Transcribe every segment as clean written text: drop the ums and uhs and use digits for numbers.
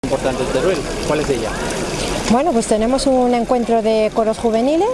importante de Teruel. ¿Cuál es ella? Bueno, pues tenemos un encuentro de coros juveniles.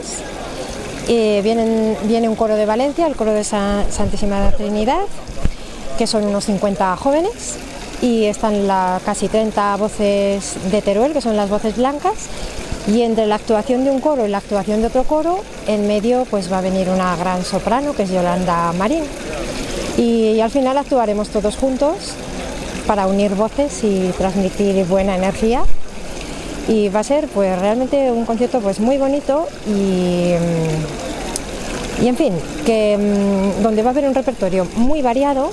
Viene un coro de Valencia, el coro de Santísima Trinidad, que son unos 50 jóvenes, y están casi 30 voces de Teruel, que son las voces blancas, y entre la actuación de un coro y la actuación de otro coro, en medio pues va a venir una gran soprano, que es Yolanda Marín, y al final actuaremos todos juntos para unir voces y transmitir buena energía, y va a ser pues realmente un concierto pues muy bonito y en fin, donde va a haber un repertorio muy variado,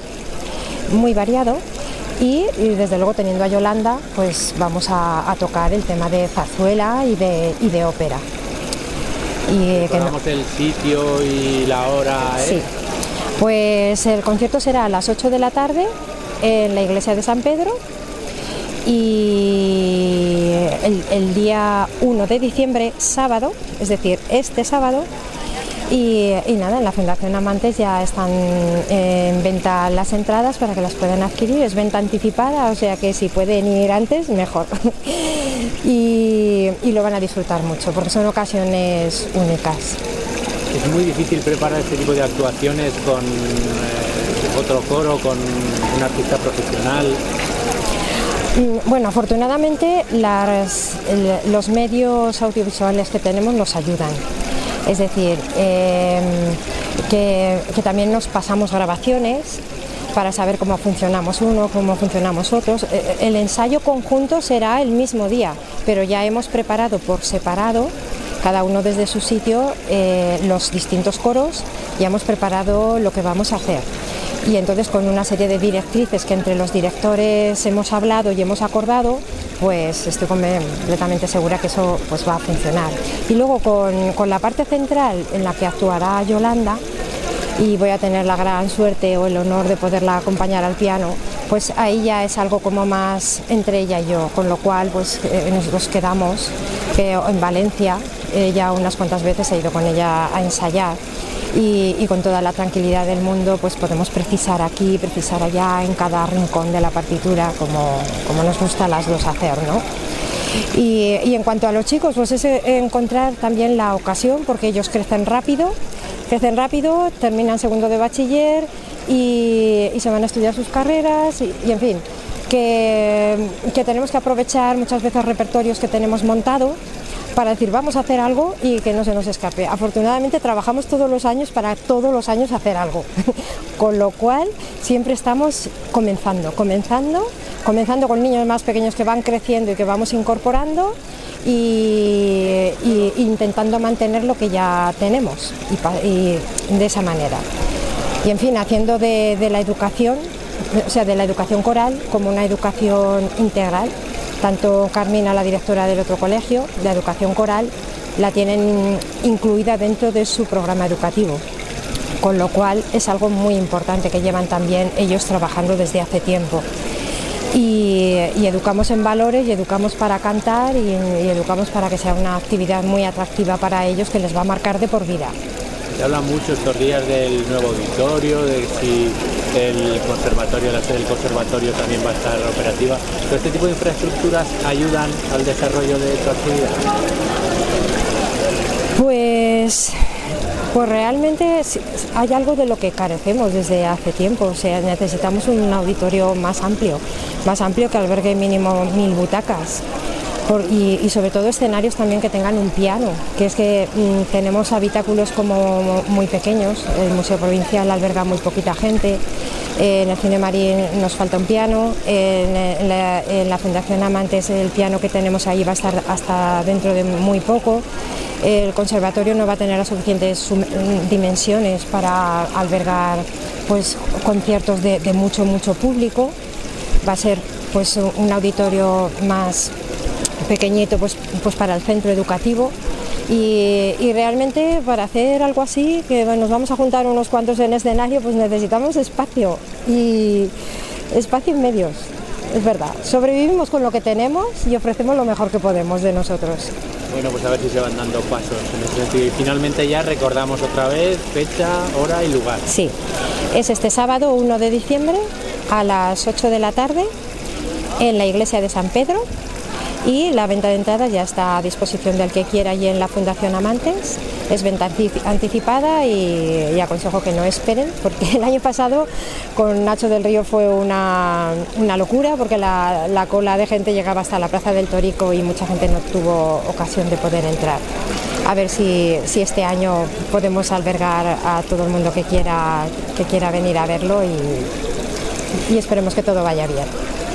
y desde luego teniendo a Yolanda pues vamos a tocar el tema de zarzuela y de ópera. ¿Recordamos el sitio y la hora? Sí, pues el concierto será a las 8 de la tarde en la iglesia de San Pedro, y el día 1 de diciembre, sábado, es decir, este sábado. Y nada, en la Fundación Amantes ya están en venta las entradas para que las puedan adquirir, es venta anticipada, o sea que si pueden ir antes, mejor. y lo van a disfrutar mucho, porque son ocasiones únicas. Es muy difícil preparar este tipo de actuaciones con otro coro, con un artista profesional. Bueno, afortunadamente los medios audiovisuales que tenemos nos ayudan. Es decir, que también nos pasamos grabaciones para saber cómo funcionamos uno, cómo funcionamos otros. El ensayo conjunto será el mismo día, pero ya hemos preparado por separado, cada uno desde su sitio, los distintos coros, ya hemos preparado lo que vamos a hacer. Y entonces con una serie de directrices que entre los directores hemos hablado y hemos acordado, pues estoy completamente segura que eso pues va a funcionar. Y luego con la parte central en la que actuará Yolanda, y voy a tener la gran suerte o el honor de poderla acompañar al piano, pues ahí ya es algo como más entre ella y yo, con lo cual pues nos quedamos en Valencia, ya unas cuantas veces he ido con ella a ensayar. Y con toda la tranquilidad del mundo pues podemos precisar aquí, precisar allá, en cada rincón de la partitura, como nos gusta a las dos hacer, ¿no? Y en cuanto a los chicos, pues es encontrar también la ocasión, porque ellos crecen rápido, terminan segundo de bachiller y se van a estudiar sus carreras y en fin, que tenemos que aprovechar muchas veces repertorios que tenemos montado para decir vamos a hacer algo y que no se nos escape. Afortunadamente trabajamos todos los años para todos los años hacer algo, con lo cual siempre estamos comenzando con niños más pequeños que van creciendo y que vamos incorporando y intentando mantener lo que ya tenemos y de esa manera. Y en fin, haciendo de la educación, o sea, de la educación coral como una educación integral. Tanto Carmina, la directora del otro colegio de educación coral, la tienen incluida dentro de su programa educativo, con lo cual es algo muy importante que llevan también ellos trabajando desde hace tiempo. Y educamos en valores y educamos para cantar y educamos para que sea una actividad muy atractiva para ellos que les va a marcar de por vida. Se habla mucho estos días del nuevo auditorio, de si el conservatorio, la sede del conservatorio también va a estar operativa. ¿Todo este tipo de infraestructuras ayudan al desarrollo de tu actividad? Pues realmente hay algo de lo que carecemos desde hace tiempo, o sea, necesitamos un auditorio más amplio que albergue mínimo 1000 butacas. Y sobre todo escenarios también que tengan un piano, que es que tenemos habitáculos como muy pequeños, el Museo Provincial alberga muy poquita gente, en el Cine Marín nos falta un piano, en la Fundación Amantes el piano que tenemos ahí va a estar hasta dentro de muy poco, el conservatorio no va a tener las suficientes dimensiones para albergar pues conciertos de mucho público, va a ser pues un auditorio más pequeñito pues para el centro educativo y realmente para hacer algo así, que nos vamos a juntar unos cuantos en escenario, pues necesitamos espacio y espacio y medios, es verdad. Sobrevivimos con lo que tenemos y ofrecemos lo mejor que podemos de nosotros. Bueno, pues a ver si se van dando pasos en ese sentido. Y finalmente ya recordamos otra vez fecha, hora y lugar. Sí, es este sábado 1 de diciembre a las 8 de la tarde en la iglesia de San Pedro, y la venta de entradas ya está a disposición del que quiera allí en la Fundación Amantes. Es venta anticipada y aconsejo que no esperen, porque el año pasado con Nacho del Río fue una locura, porque la cola de gente llegaba hasta la Plaza del Torico y mucha gente no tuvo ocasión de poder entrar. A ver si este año podemos albergar a todo el mundo que quiera venir a verlo y esperemos que todo vaya bien.